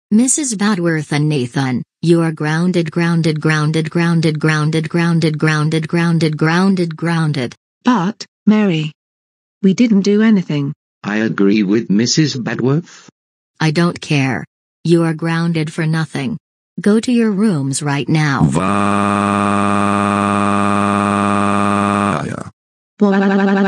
Mrs. Badworth and Nathan, you are grounded, grounded, grounded, grounded, grounded, grounded, grounded, grounded, grounded, grounded. But, Mary, we didn't do anything. I agree with Mrs. Badworth. I don't care. You are grounded for nothing. Go to your rooms right now. Vaya.